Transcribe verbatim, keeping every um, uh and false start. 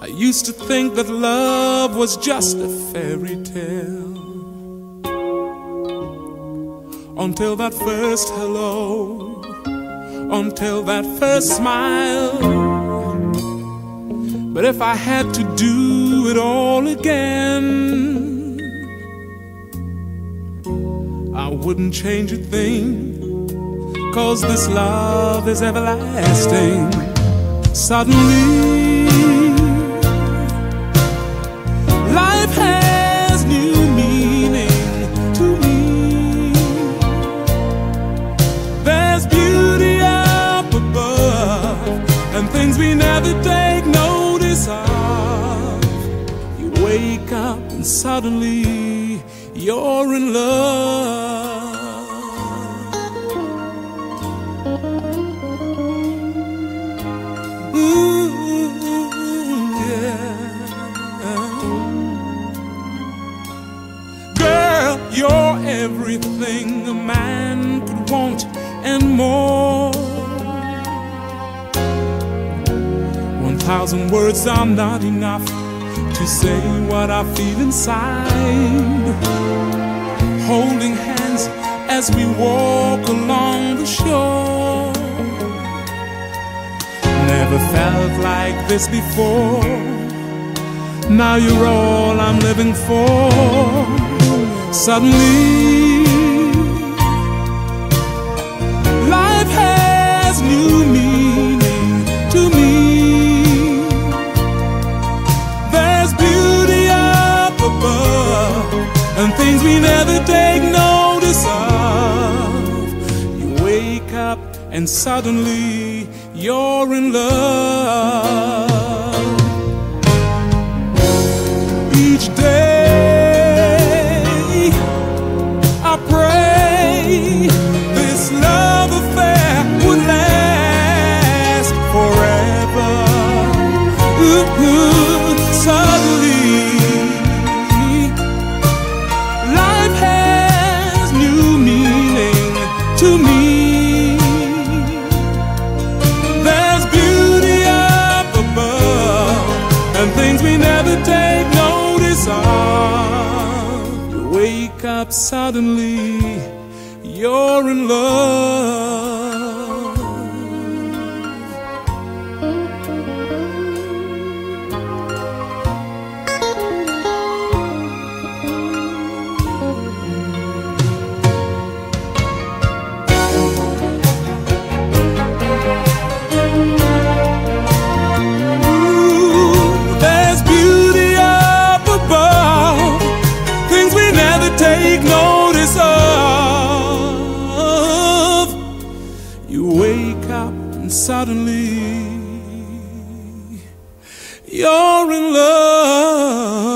I used to think that love was just a fairy tale, until that first hello, until that first smile. But if I had to do it all again, I wouldn't change a thing, 'cause this love is everlasting. Suddenly life has new meaning to me. There's beauty up above and things we never take notice of. You wake up and suddenly you're in love. Ooh, yeah. Girl, you're everything a man could want and more. One thousand words are not enough to say what I feel inside. Holding hands as we walk along the shore. Never felt like this before. Now you're all I'm living for. Suddenly life has new meaning to me. There's beauty up above and things we never take notice of. You wake up and suddenly you're in love. Each day I pray this love affair would last forever. Ooh, ooh, suddenly life has new meaning to me. Things we never take notice of. You wake up suddenly, you're in love. Take notice of. You wake up and suddenly you're in love.